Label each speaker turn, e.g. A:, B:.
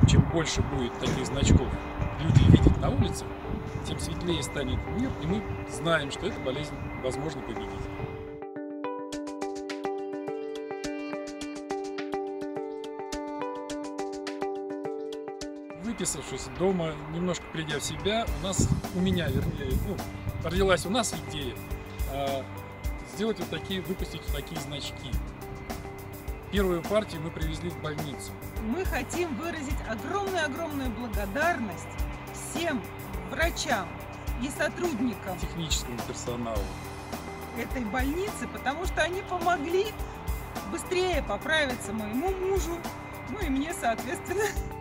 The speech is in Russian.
A: Чем больше будет таких значков люди видеть на улице, тем светлее станет мир, и мы знаем, что эту болезнь возможно победить. Выписавшись дома, немножко придя в себя, у меня, вернее, родилась у нас идея сделать выпустить вот такие значки. Первую партию мы привезли в больницу.
B: Мы хотим выразить огромную благодарность всем врачам и сотрудникам
A: Техническому персоналу
B: этой больницы, потому что они помогли быстрее поправиться моему мужу, ну и мне, соответственно.